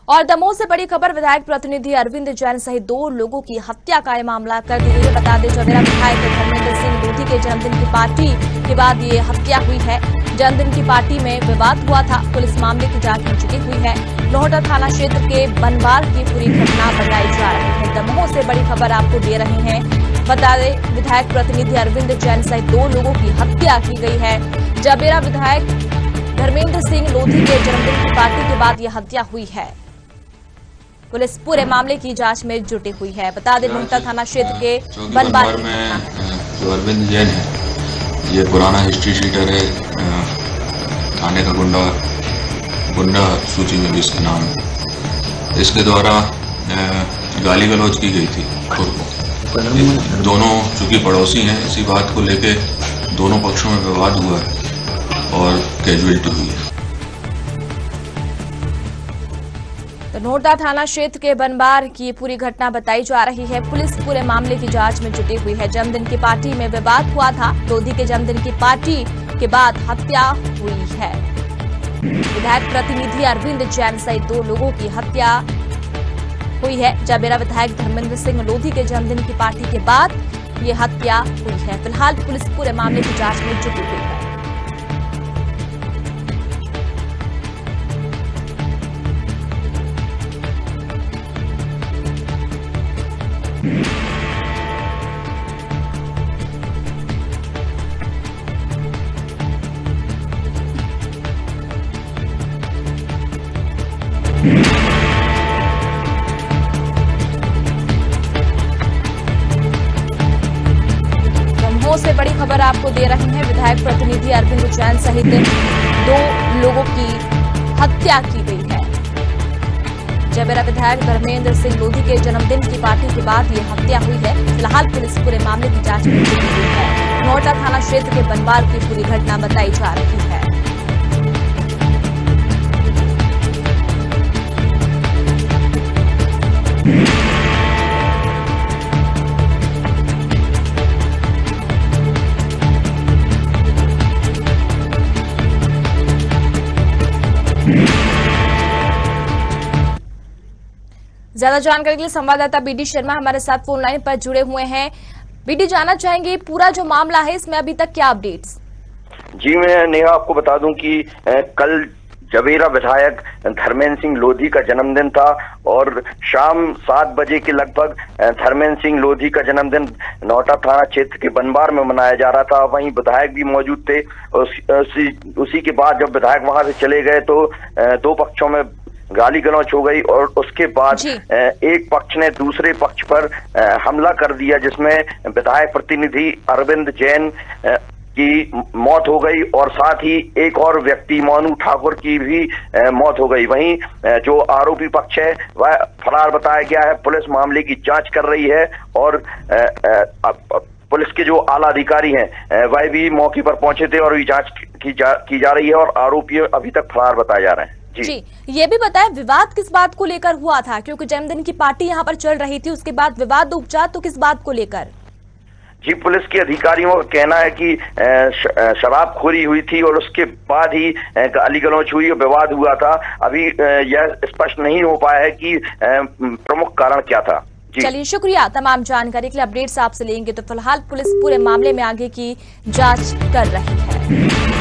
और दमोह से बड़ी खबर, विधायक प्रतिनिधि अरविंद जैन सहित 2 लोगों की हत्या का यह मामला कर दी गई है। बता दें, चवेरा विधायक धर्मेंद्र सिंह लोधी के जन्मदिन की पार्टी के बाद ये हत्या हुई है। जन्मदिन की पार्टी में विवाद हुआ था। पुलिस मामले की जांच में जुटी हुई है। लोहटा थाना क्षेत्र के बनवार की पूरी घटना बताई जा रही है। दमोह से बड़ी खबर आपको दे रहे हैं। बता दें, विधायक प्रतिनिधि अरविंद जैन सहित 2 लोगों की हत्या की गई है। चवेरा विधायक धर्मेंद्र सिंह लोधी के जन्मदिन की पार्टी के बाद यह हत्या हुई है। पुलिस पूरे मामले की जांच में जुटी हुई है। बता दें, लोहटा थाना क्षेत्र के बनवार में जो अरविंद जैन है, ये पुराना हिस्ट्री शीटर है। थाने का गुंडा सूची में भी इसका नाम है। इसके द्वारा गाली गलौज की गई थी खुद को। दोनों चूंकि पड़ोसी हैं, इसी बात को लेके दोनों पक्षों में विवाद हुआ है और कैजुअलिटी हुई है। तो लोहटा थाना क्षेत्र के बनवार की पूरी घटना बताई जा रही है। पुलिस पूरे मामले की जांच में जुटी हुई है। जन्मदिन की पार्टी में विवाद हुआ था। लोधी के जन्मदिन की पार्टी के बाद हत्या हुई है। विधायक प्रतिनिधि अरविंद जैन सहित 2 लोगों की हत्या हुई है। चवेरा विधायक धर्मेंद्र सिंह लोधी के जन्मदिन की पार्टी के बाद ये हत्या हुई है। फिलहाल पुलिस पूरे मामले की जांच में जुटी हुई है। दमोह से बड़ी खबर आपको दे रहे हैं। विधायक प्रतिनिधि अरविंद जैन सहित 2 लोगों की हत्या की गई है। चवेरा विधायक धर्मेंद्र सिंह लोधी के जन्मदिन की पार्टी के बाद ये हत्या हुई है। फिलहाल पुलिस पूरे मामले की जांच में जुटी हुई है। लोहटा थाना क्षेत्र के बनवार की पूरी घटना बताई जा रही है। ज्यादा जानकारी के लिए संवाददाता बीडी शर्मा हमारे साथ फोन लाइन पर जुड़े हुए हैं। बीडी, जानना चाहेंगे पूरा जो मामला है इसमें अभी तक क्या अपडेट्स? जी, मैं नेहा आपको बता दूं कि कल चवेरा विधायक धर्मेंद्र सिंह लोधी का जन्मदिन था और शाम 7 बजे के लगभग धर्मेंद्र सिंह लोधी का जन्मदिन लोहटा थाना क्षेत्र के बनवार में मनाया जा रहा था। वहीं विधायक भी मौजूद थे। उसी के बाद जब विधायक वहां से चले गए तो 2 पक्षों में गाली गलौच हो गई और उसके बाद एक पक्ष ने दूसरे पक्ष पर हमला कर दिया, जिसमें विधायक प्रतिनिधि अरविंद जैन की मौत हो गई और साथ ही एक और व्यक्ति मोनू ठाकुर की भी मौत हो गई। वहीं जो आरोपी पक्ष है वह फरार बताया गया है। पुलिस मामले की जांच कर रही है और पुलिस के जो आला अधिकारी हैं वह भी मौके पर पहुंचे थे और जांच की जा रही है और आरोपी अभी तक फरार बताए जा रहे हैं। जी, ये भी बताएं विवाद किस बात को लेकर हुआ था, क्योंकि जन्मदिन की पार्टी यहाँ पर चल रही थी, उसके बाद विवाद उपजा, तो किस बात को लेकर? जी, पुलिस के अधिकारियों का कहना है कि शराबखोरी हुई थी और उसके बाद ही गाली गलौच हुई और विवाद हुआ था। अभी यह स्पष्ट नहीं हो पाया है कि प्रमुख कारण क्या था। चलिए, शुक्रिया तमाम जानकारी के लिए। अपडेट्स आपसे लेंगे। तो फिलहाल पुलिस पूरे मामले में आगे की जांच कर रही है।